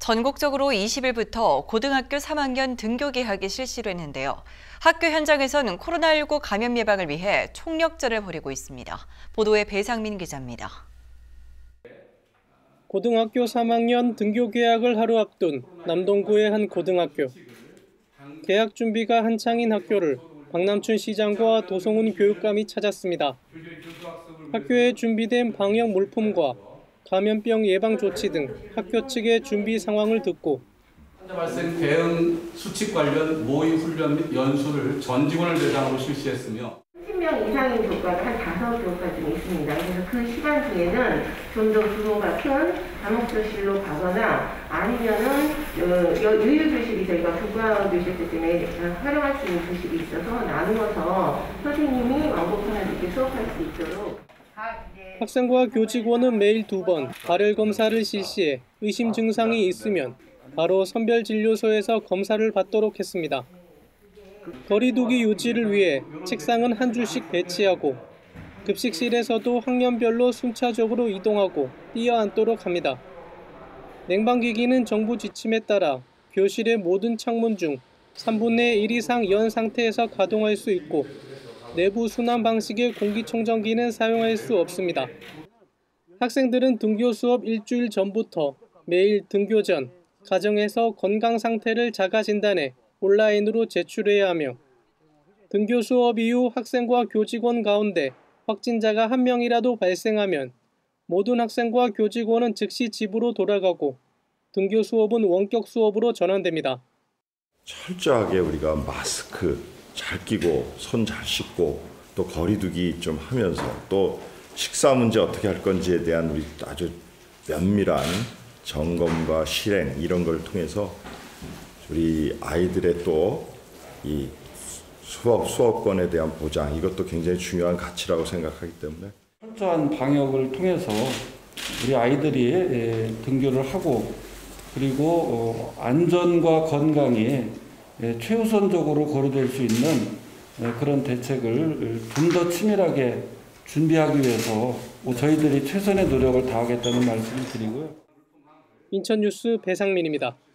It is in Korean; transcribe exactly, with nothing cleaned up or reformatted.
전국적으로 이십 일부터 고등학교 삼 학년 등교 개학이 실시로 했는데요. 학교 현장에서는 코로나십구 감염 예방을 위해 총력전을 벌이고 있습니다. 보도에 배상민 기자입니다. 고등학교 삼 학년 등교 개학을 하루 앞둔 남동구의 한 고등학교. 개학 준비가 한창인 학교를 박남춘 시장과 도성훈 교육감이 찾았습니다. 학교에 준비된 방역 물품과 감염병 예방 조치 등 학교 측의 준비 상황을 듣고 환자 발생 대응 수칙 관련 모의 훈련 및 연수를 전 직원을 대상으로 실시했으며 삼십 명 이상인 교과가 한 다섯 교과쯤 있습니다. 그래서 그 시간 중에는 좀 더 규모가 큰 다목교실로 가거나 아니면은 유휴교실이 저희가 국가교실들 때문에 활용할 수 있는 교실이 있어서 나누어서 선생님이 왕복하는 이렇게 수업할 수 있도록. 학생과 교직원은 매일 두 번 발열 검사를 실시해 의심 증상이 있으면 바로 선별진료소에서 검사를 받도록 했습니다. 거리두기 유지를 위해 책상은 한 줄씩 배치하고 급식실에서도 학년별로 순차적으로 이동하고 뛰어앉도록 합니다. 냉방기기는 정부 지침에 따라 교실의 모든 창문 중 삼분의 일 이상 연 상태에서 가동할 수 있고 내부 순환 방식의 공기청정기는 사용할 수 없습니다. 학생들은 등교 수업 일주일 전부터 매일 등교 전 가정에서 건강 상태를 자가 진단해 온라인으로 제출해야 하며 등교 수업 이후 학생과 교직원 가운데 확진자가 한 명이라도 발생하면 모든 학생과 교직원은 즉시 집으로 돌아가고 등교 수업은 원격 수업으로 전환됩니다. 철저하게 우리가 마스크 잘 끼고 손 잘 씻고 또 거리두기 좀 하면서 또 식사 문제 어떻게 할 건지에 대한 우리 아주 면밀한 점검과 실행 이런 걸 통해서 우리 아이들의 또 이 수업 수업권에 대한 보장 이것도 굉장히 중요한 가치라고 생각하기 때문에 철저한 방역을 통해서 우리 아이들이 등교를 하고 그리고 안전과 건강이 최우선적으로 고려될 수 있는 그런 대책을 좀 더 치밀하게 준비하기 위해서 저희들이 최선의 노력을 다하겠다는 말씀을 드리고요. 인천뉴스 배상민입니다.